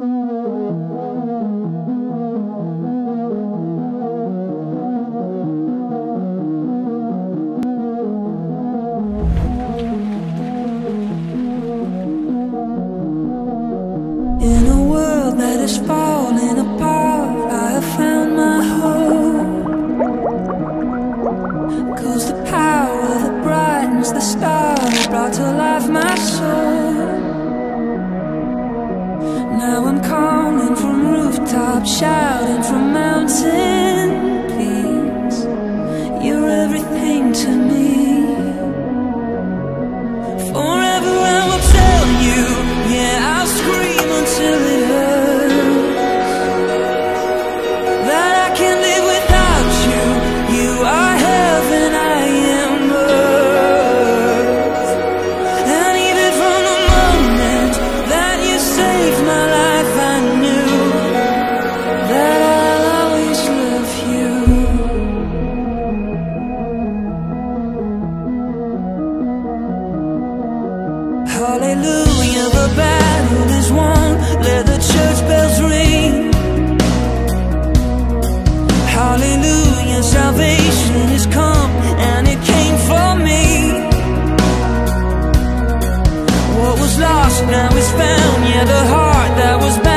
In a world that is falling apart, I have found my hope. 'Cause the power that brightens the stars brought to life my soul. Now I'm calling from rooftops, shouting from mountain peaks. You're everything to me. Forever I will tell you, yeah, I'll scream until it hurts, that I can't live without you. You are heaven, I am earth. And even from the moment that you saved my life, I knew that I'll always love you. Hallelujah, the battle is won. Let the church bells ring. Hallelujah, salvation is come, and it came for me. What was lost now is found, yeah, the heart that was bound